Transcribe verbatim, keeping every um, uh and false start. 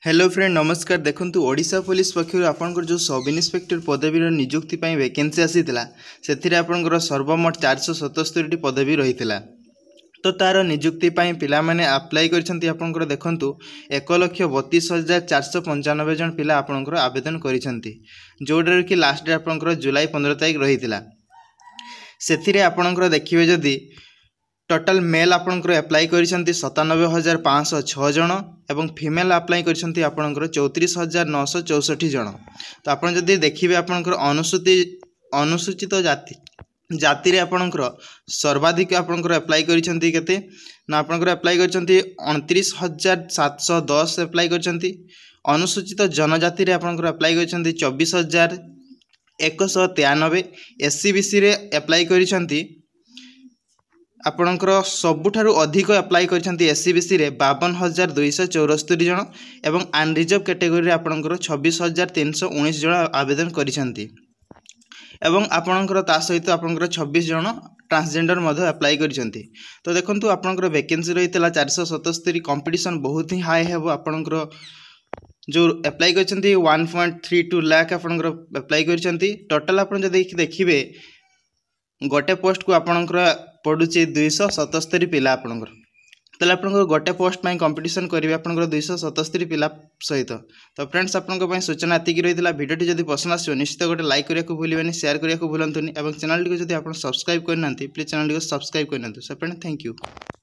Hello friend नमस्कार। देखंतु Odisha police पक्षर आपनकर जो सब इन्स्पेक्टर पदवी नियुक्ति ପାଇଁ वैकेंसी आसीथिला सेथिरे आपनकर सर्वमोट चार सौ सतहत्तर टी पदवी रहीथिला। तो तार नियुक्ति ପାଇଁ पिला माने अप्लाई करछंती। आपनकर देखंतु एक लक्ष बत्तीस हजार चार सौ पंचानबे जन पिला आपनकर आवेदन करिसंती, जोडर कि लास्ट डे आपनकर जुलाई पंद्रह तारिख रहीथिला। सेथिरे आपनकर देखिबे जदी टोटल मेल आपनकर अप्लाई करिसंती सत्तानबे हजार पाँच सौ छह जन एवं फीमेल अप्लाई करिसंती आपनकर चौंतीस हजार नौ सौ चौसठ जन। तो आपन जदी देखिबे आपनकर अनुसूचित अनुसूचित जाति जाति रे आपनकर सर्वाधिक आपनकर अप्लाई करिसंती केते ना आपनकर अप्लाई करिसंती उनतीस हजार सात सौ दस अप्लाई करिसंती। अनुसूचित जनजाति रे आपनकर अप्लाई करिसंती चौबीस हजार एक सौ तिरानबे। एससी बीसी रे अप्लाई करिसंती आपणकर सबुठारु अधिक अप्लाई करछंती एससी बीसी रे बावन हजार दुईश चौरास्तरी जन एवं अनरिजर्व कैटेगरी आपणकर छब्बीस हजार तीन सौ उन्नीस जन आवेदन करिसंती एवं आपणकर ता सहित आपणकर छब्बीस जन ट्रांसजेंडर मध्य अप्लाई करिसंती। तो देखंतु आपणकर वैकेंसी रहितला चार सौ सतहत्तर। कंपटीशन बहुत ही हाई हेबो। आपणकर जो अप्लाई करछंती एक पॉइंट थ्री टू लाख आपणकर अप्लाई करछंती। टोटल आपन जदी देखिबे गोटे पोस्ट को आपणकर पड़ुचे दुईश सतहत्तर पिला आपणकर तले आपणकर गोटे पोस्ट में कंपटीशन करिवे आपणकर दुईश सतहत्तर पिला सहित। तो फ्रेंड्स आपणकर पय सूचना एतिकी रहितला। वीडियोटी जदी पसंद आसियो निश्चित गोटे लाइक करिया को भूलिबेनी, शेयर करिया को भूलंतुनी एवं चैनल टी को जदी आपन सब्सक्राइब करनांती प्लीज चैनल टी को सब्सक्राइब करनांतु। So friend thank you.